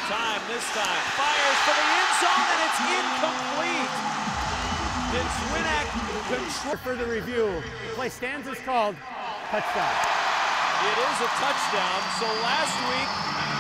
time this time. Fires for the end zone, and it's incomplete. Did Swinak control? For the review, the play stands as called. Touchdown. It is a touchdown. So last week,